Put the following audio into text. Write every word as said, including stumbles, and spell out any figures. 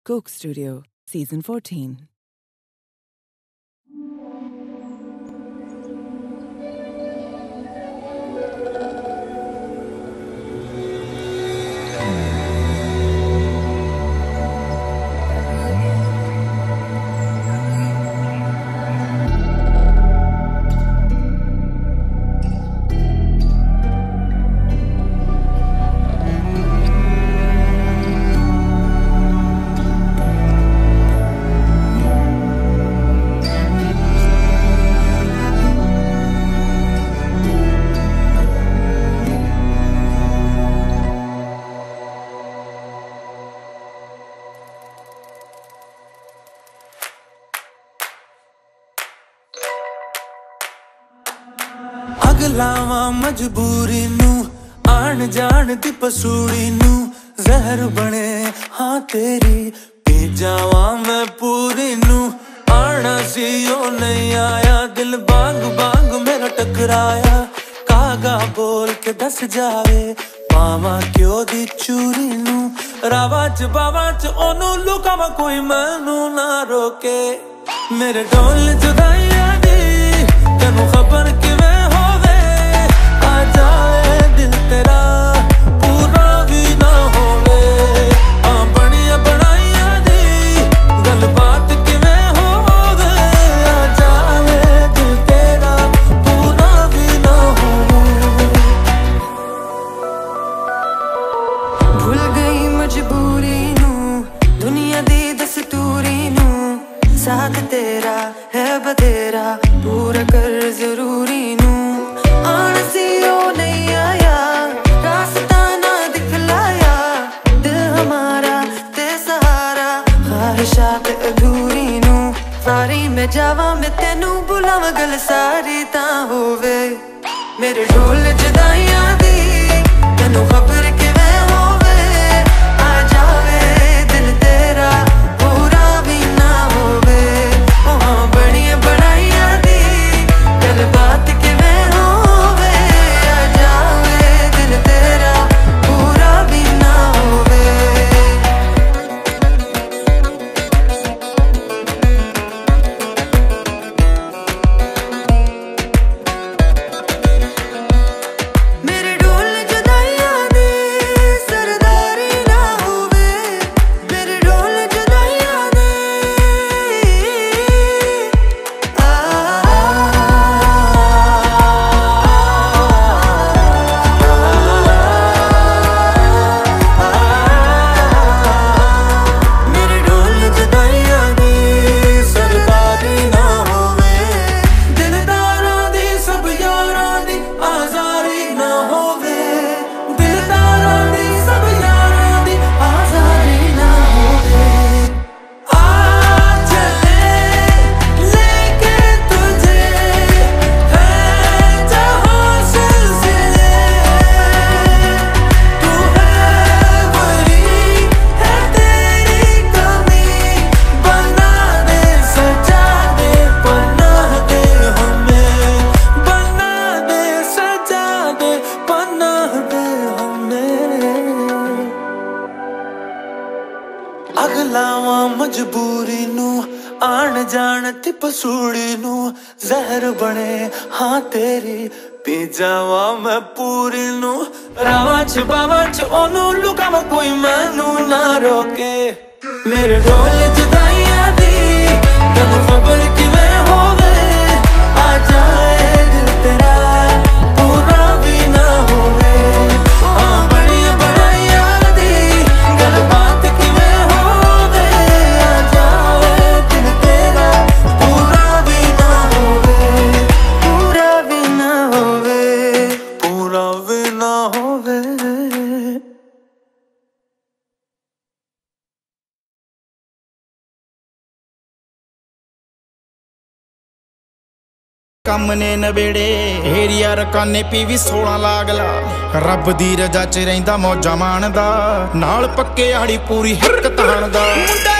Coke Studio, Season fourteen. अगलावा मजबूरी नू आन जान दी पसूड़ी नू जहर बने हाँ तेरी पी जावा मैं पूरी नू आना सी ओ नहीं आया दिल बांग बांग मेरा टकराया कागा बोल के दस जावे पावा क्यों दी चूरी नू रावा च बावा च ओनू लुकावा कोई मैनू ना रोके मेरे ढोल जुदाइया दी तेनू खबर किवें जाए दिल तेरा पूरा भी ना होवे आ बनिया बनाइया दी गल बात किवें होवे आ जाए दिल तेरा पूरा भी ना होवे भूल गई मजबूरी नू दुनिया दी दस्तूरी नू साथ तेरा है बतेरा पूरा कर जरूरी नू आना सी ओ नहीं आया रास्ता ना दिखलाया दिल हमारा ते सहारा ख्वाहिशात अधूरी नू सारी मैं जावा मैं तेनू बुलावा गल सारी ता होवे मेरे ढोल जुदाइयां दी तेनू खबर किवें होवे आ जावे दिल तेरा पूरा भी ना होवे ओ हाँ बनिया बनाइया दी गल बात अगलावा मजबूरी नू आन जान ती पसूड़ी नू जहर बने हाँ तेरी पी जावा मैं पूरी नू रावा च बावा च ओनू लुकावा कोई मैनू ना रोके मेरे ढोल जुदाइयां दी तेनू खबर किवें होवे आ जाए दिल तेरा पूरा भी ना होवे हाँ बनिया बनाइया दी गल बात किवें होवे आ जाए दिल तेरा पूरा भी ना होवे पूरा भी ना होवे पूरा भी ना होवे कम ने नवेड़े हेरिया रकाने पी भी सोलह लागला रब दी रजा च रहिंदा मौजा माणदा नाल पक्के आड़ी पूरी हक ताणदा।